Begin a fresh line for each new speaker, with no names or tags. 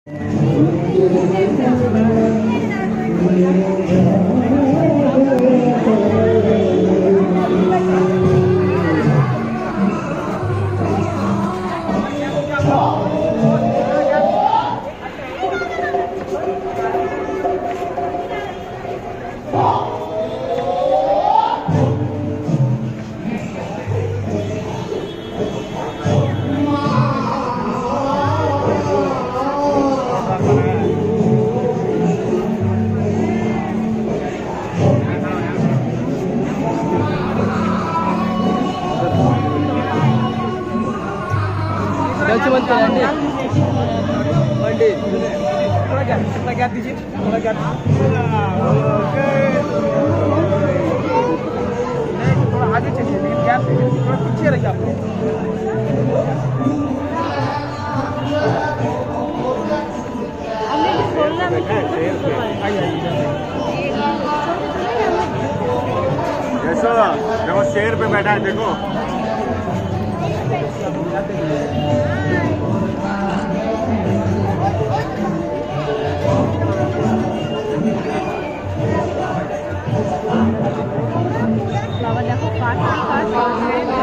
थोड़ा गैप दीजिए, थोड़ा गैप, थोड़ा आगे चलिए, लेकिन गैप दीजिए, थोड़ा पीछे रहिए आप लोग।
देखो शेर पे बैठा है, देखो
फ्लावर देखो, काट